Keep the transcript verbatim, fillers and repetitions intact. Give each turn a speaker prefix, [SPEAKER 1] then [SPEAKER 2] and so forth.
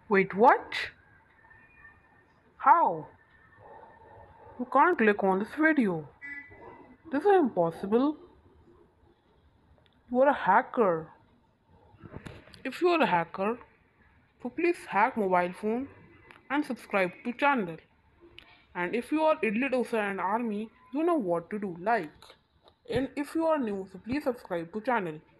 [SPEAKER 1] Wait, what? How? You can't click on this video. This is impossible. You are a hacker. If you are a hacker, so please hack mobile phone and subscribe to channel. And if you are Idli Dosa and Army, you know what to do. Like. And if you are new, so please subscribe to channel.